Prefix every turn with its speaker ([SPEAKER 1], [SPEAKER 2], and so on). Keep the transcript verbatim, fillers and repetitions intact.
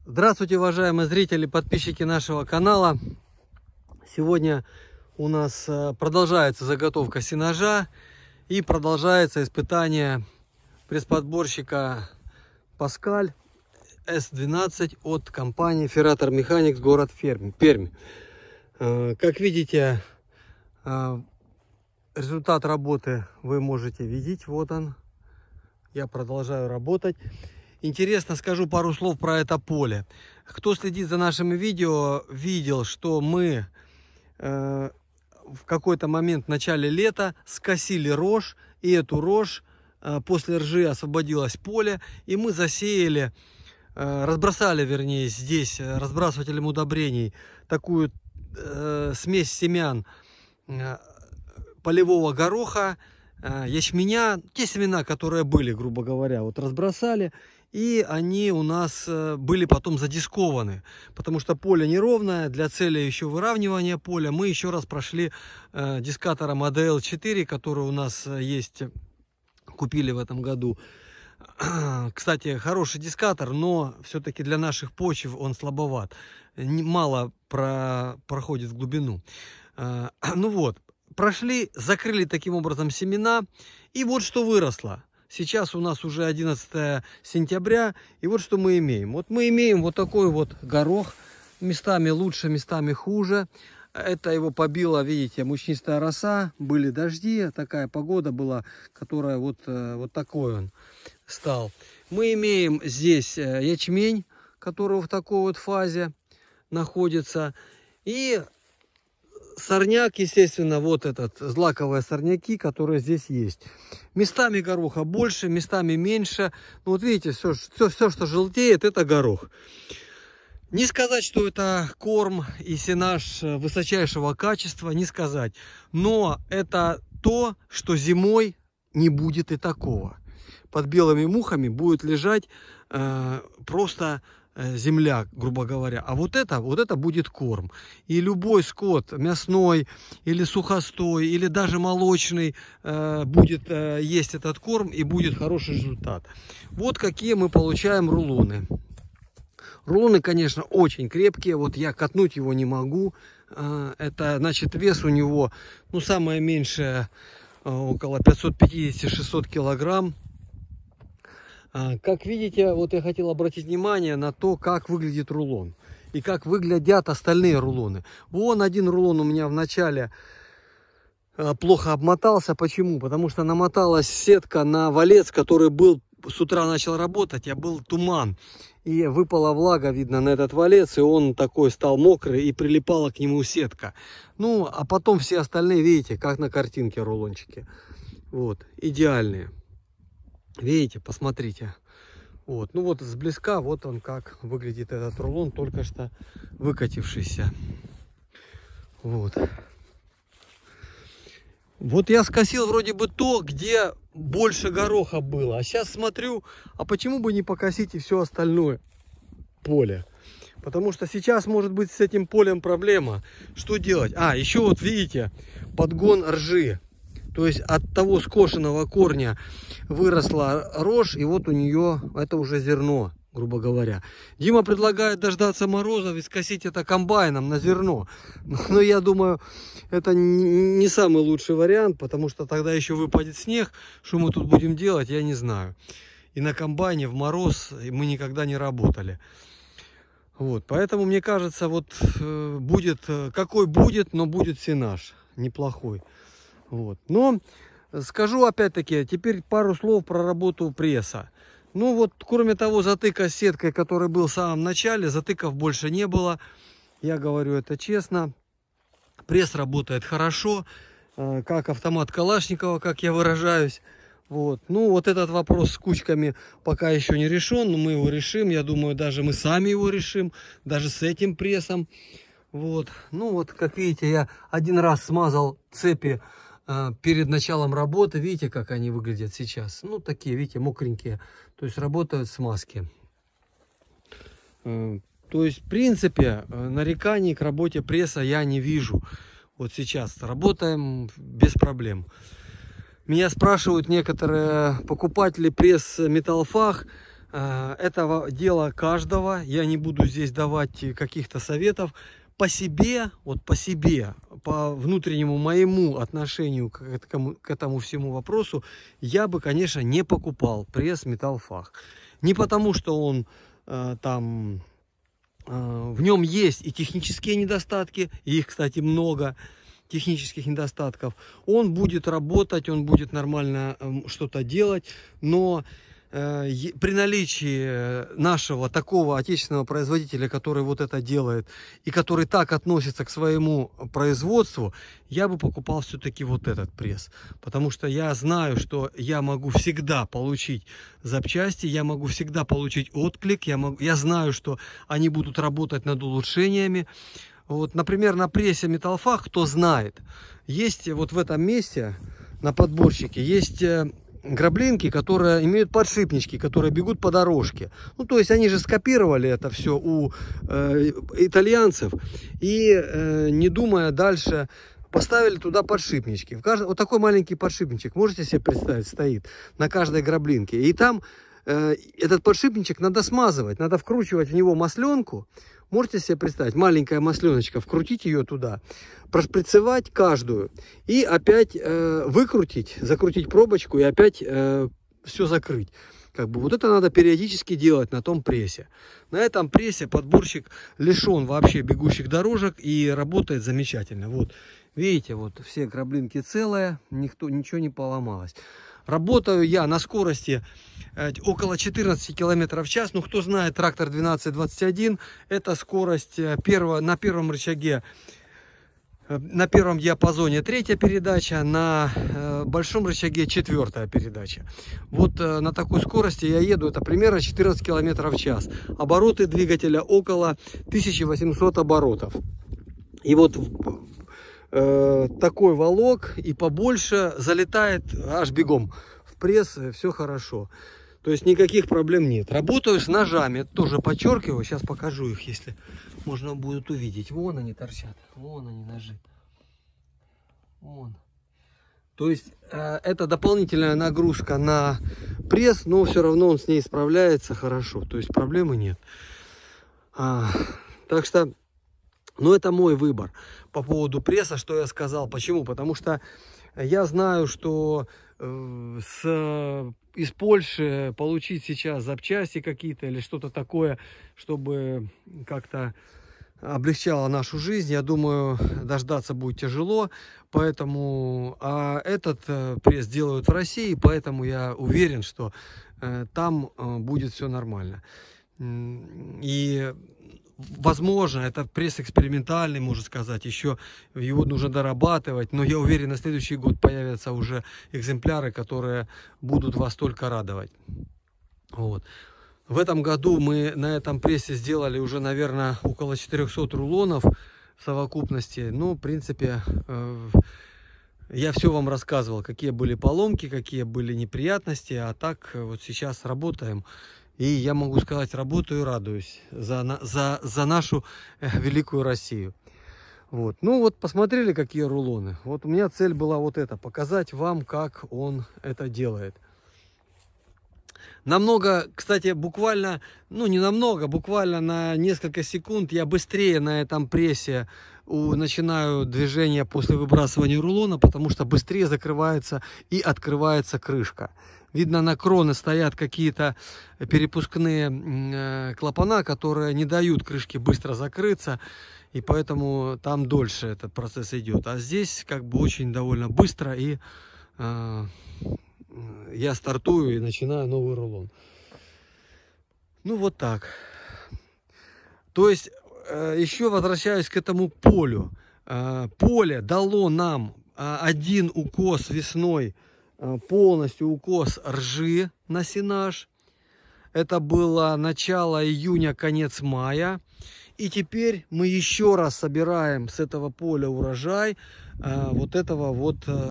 [SPEAKER 1] Здравствуйте, уважаемые зрители, подписчики нашего канала. Сегодня у нас продолжается заготовка сенажа и продолжается испытание пресс-подборщика Паскаль эс двенадцать от компании Ferrator Mechanics, город Пермь. Как видите, результат работы вы можете видеть. Вот он. Я продолжаю работать. Интересно, скажу пару слов про это поле. Кто следит за нашими видео, видел, что мы э, в какой-то момент в начале лета скосили рожь, и эту рожь э, после ржи освободилось поле, и мы засеяли, э, разбросали, вернее, здесь разбрасывателем удобрений такую э, смесь семян э, полевого гороха, э, ячменя, те семена, которые были, грубо говоря, вот разбросали. И они у нас были потом задискованы, потому что поле неровное. Для цели еще выравнивания поля мы еще раз прошли э, дискатором а дэ эл четыре, который у нас есть, купили в этом году. Кстати, хороший дискатор, но все-таки для наших почв он слабоват, мало про, проходит в глубину. Э, ну вот, прошли, закрыли таким образом семена, и вот что выросло. Сейчас у нас уже одиннадцатое сентября, и вот что мы имеем. Вот мы имеем вот такой вот горох, местами лучше, местами хуже. Это его побило, видите, мучнистая роса, были дожди, такая погода была, которая вот, вот такой он стал. Мы имеем здесь ячмень, который в такой вот фазе находится, и сорняк, естественно, вот этот, злаковые сорняки, которые здесь есть. Местами гороха больше, местами меньше. Ну, вот видите, все, все, все, что желтеет, это горох. Не сказать, что это корм и сенаж высочайшего качества, не сказать. Но это то, что зимой не будет и такого. Под белыми мухами будет лежать э, просто земля, грубо говоря. А вот это, вот это будет корм. И любой скот, мясной или сухостой, или даже молочный, э, будет э, есть этот корм, и будет хороший результат. Вот какие мы получаем рулоны. Рулоны, конечно, очень крепкие. Вот я катнуть его не могу. Э, это, значит, вес у него, ну, самое меньшее, э, около пятьсот пятьдесят — шестьсот килограмм. Как видите, вот я хотел обратить внимание на то, как выглядит рулон и как выглядят остальные рулоны. Вон один рулон у меня в начале плохо обмотался. Почему? Потому что намоталась сетка на валец, который был, с утра начал работать, а был туман. И выпала влага, видно, на этот валец, и он такой стал мокрый, и прилипала к нему сетка. Ну, а потом все остальные, видите, как на картинке рулончики. Вот, идеальные. Видите, посмотрите. Вот, ну вот сблизка, вот он как выглядит этот рулон, только что выкатившийся. Вот. Вот я скосил вроде бы то, где больше гороха было. А сейчас смотрю, а почему бы не покосить и все остальное поле? Потому что сейчас может быть с этим полем проблема. Что делать? А, еще вот видите, подгон ржи. То есть от того скошенного корня выросла рожь, и вот у нее это уже зерно, грубо говоря. Дима предлагает дождаться морозов и скосить это комбайном на зерно. Но я думаю, это не самый лучший вариант, потому что тогда еще выпадет снег. Что мы тут будем делать, я не знаю. И на комбайне в мороз мы никогда не работали. Вот, поэтому мне кажется, вот будет, какой будет, но будет сенаж неплохой. Вот. Но скажу опять-таки, теперь пару слов про работу пресса. Ну вот, кроме того затыка с сеткой, который был в самом начале, затыков больше не было. Я говорю это честно. Пресс работает хорошо, как автомат Калашникова, как я выражаюсь. Вот. Ну вот этот вопрос с кучками пока еще не решен, но мы его решим. Я думаю, даже мы сами его решим, даже с этим прессом. Вот. Ну вот, как видите, я один раз смазал цепи перед началом работы. Видите, как они выглядят сейчас? Ну, такие, видите, мокренькие. То есть работают смазки. То есть, в принципе, нареканий к работе пресса я не вижу. Вот сейчас работаем без проблем. Меня спрашивают некоторые покупатели пресс Металлфах, этого дела каждого. Я не буду здесь давать каких-то советов. По себе, вот по себе, по внутреннему моему отношению к этому, к этому всему вопросу, я бы, конечно, не покупал пресс Металлфах. Не потому, что он э, там, э, в нем есть и технические недостатки, и их, кстати, много технических недостатков. Он будет работать, он будет нормально э, что-то делать, но э, при наличии нашего такого отечественного производителя, который вот это делает и который так относится к своему производству, я бы покупал все-таки вот этот пресс, потому что я знаю, что я могу всегда получить запчасти, я могу всегда получить отклик, я, могу, я знаю, что они будут работать над улучшениями. Вот, например, на прессе Металлфах, кто знает, есть вот в этом месте на подборщике есть граблинки, которые имеют подшипнички, которые бегут по дорожке. Ну, то есть они же скопировали это все у э, итальянцев и, э, не думая дальше, поставили туда подшипнички. В каждом, вот такой маленький подшипничек, можете себе представить, стоит на каждой граблинке. И там э, этот подшипничек надо смазывать, надо вкручивать в него масленку. Можете себе представить, маленькая масленочка, вкрутить ее туда, прошприцевать каждую и опять э, выкрутить, закрутить пробочку и опять э, все закрыть. Как бы вот это надо периодически делать на том прессе. На этом прессе подборщик лишен вообще бегущих дорожек и работает замечательно. Вот видите, вот все граблинки целые, никто, ничего не поломалось. Работаю я на скорости э, около четырнадцати километров в час. Ну, кто знает, трактор двенадцать двадцать один, это скорость э, первого, на первом рычаге, э, на первом диапазоне третья передача, на э, большом рычаге четвертая передача. Вот э, на такой скорости я еду, это примерно четырнадцать километров в час. Обороты двигателя около тысячи восьмисот оборотов. И вот Э, такой волок и побольше залетает аж бегом в пресс, все хорошо, то есть никаких проблем нет. Работаю с ножами, тоже подчеркиваю, сейчас покажу их, если можно будет увидеть. Вон они торчат, вон они ножи, вон. То есть э, это дополнительная нагрузка на пресс, но все равно он с ней справляется хорошо, то есть проблемы нет. А, так что, ну, это мой выбор по поводу пресса, что я сказал. Почему? Потому что я знаю, что э, с, из Польши получить сейчас запчасти какие-то или что-то такое, чтобы как-то облегчало нашу жизнь, я думаю, дождаться будет тяжело. Поэтому, а этот э, пресс делают в России, поэтому я уверен, что э, там э, будет все нормально. И возможно, это пресс экспериментальный, можно сказать, еще его нужно дорабатывать, но я уверен, на следующий год появятся уже экземпляры, которые будут вас только радовать. Вот. В этом году мы на этом прессе сделали уже, наверное, около четырёхсот рулонов в совокупности. Ну, в принципе, я все вам рассказывал, какие были поломки, какие были неприятности, а так вот сейчас работаем. И я могу сказать, работаю и радуюсь за, за, за нашу великую Россию. Вот. Ну вот, посмотрели, какие рулоны. Вот у меня цель была вот это, показать вам, как он это делает. Намного, кстати, буквально, ну не намного, буквально на несколько секунд я быстрее на этом прессе у, начинаю движение после выбрасывания рулона, потому что быстрее закрывается и открывается крышка. Видно, на кроны стоят какие-то перепускные э, клапана, которые не дают крышке быстро закрыться, и поэтому там дольше этот процесс идет. А здесь как бы очень довольно быстро, и э, я стартую и начинаю новый рулон. Ну вот так. То есть, э, еще возвращаюсь к этому полю. Э, поле дало нам э, один укос весной, полностью укос ржи на сенаж. Это было начало июня, конец мая. И теперь мы еще раз собираем с этого поля урожай вот этого вот